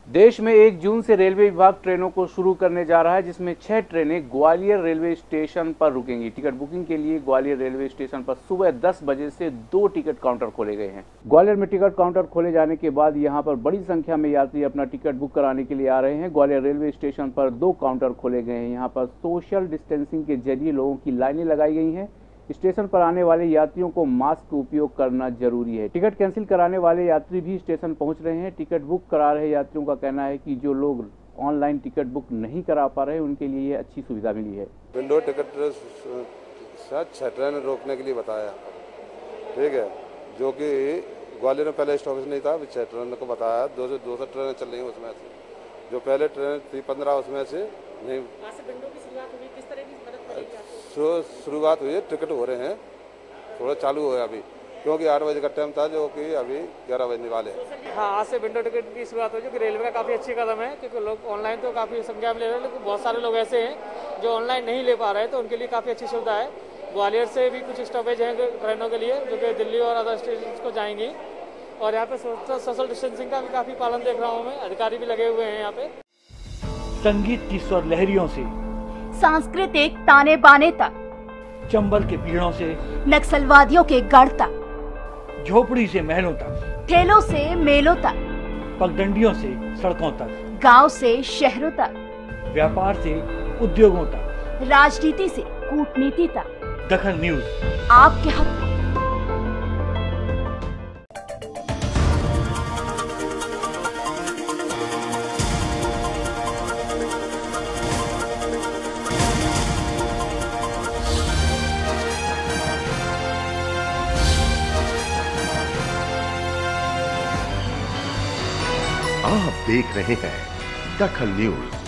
देश में 1 जून से रेलवे विभाग ट्रेनों को शुरू करने जा रहा है, जिसमें 6 ट्रेनें ग्वालियर रेलवे स्टेशन पर रुकेंगी। टिकट बुकिंग के लिए ग्वालियर रेलवे स्टेशन पर सुबह 10 बजे से 2 टिकट काउंटर खोले गए हैं। ग्वालियर में टिकट काउंटर खोले जाने के बाद यहां पर बड़ी संख्या में यात्री अपना टिकट बुक कराने के लिए आ रहे हैं। ग्वालियर रेलवे स्टेशन पर 2 काउंटर खोले गए हैं। यहाँ पर सोशल डिस्टेंसिंग के जरिए लोगों की लाइनें लगाई गई हैं। स्टेशन पर आने वाले यात्रियों को मास्क उपयोग करना जरूरी है। टिकट कैंसिल कराने वाले यात्री भी स्टेशन पहुंच रहे हैं। टिकट बुक करा रहे यात्रियों का कहना है कि जो लोग ऑनलाइन टिकट बुक नहीं करा पा रहे उनके लिए ये अच्छी सुविधा मिली है। विंडो टिकट शायद 6 ट्रेन रोकने के लिए बताया, ठीक है, जो कि ग्वालियर में पहले स्टॉपेज नहीं था, 6 ट्रेन को बताया। 200 ट्रेनें चल रही हैं उसमें से, जो पहले ट्रेन थी 15 उसमें से नहीं। शुरुआत हुई है, टिकट हो रहे हैं, थोड़ा चालू हो गया अभी, क्योंकि 8 बजे का टाइम था जो कि अभी 11 बजने वाले हैं। हाँ, आज से विंडो टिकट की शुरुआत हो, जो कि रेलवे का काफ़ी अच्छी कदम है, क्योंकि लोग ऑनलाइन तो काफ़ी संख्या में ले रहे हैं, लेकिन बहुत सारे लोग ऐसे हैं जो ऑनलाइन नहीं ले पा रहे हैं, तो उनके लिए काफ़ी अच्छी सुविधा है। ग्वालियर से भी कुछ स्टॉपेज हैं ट्रेनों के लिए, जो कि दिल्ली और अदर स्टेशन को जाएंगी, और यहाँ पे सोशल डिस्टेंसिंग का भी काफ़ी पालन देख रहा हूँ मैं, अधिकारी भी लगे हुए हैं यहाँ पे। संगीत की स्वर लहरियों से सांस्कृतिक ताने बाने तक, चंबल के पीड़ों से नक्सलवादियों के गढ़ तक, झोपड़ी से महलों तक, ठेलों से मेलों तक, पगडंडियों से सड़कों तक, गांव से शहरों तक, व्यापार से उद्योगों तक, राजनीति से कूटनीति तक, दखल न्यूज आपके हक में। आप देख रहे हैं दखल न्यूज।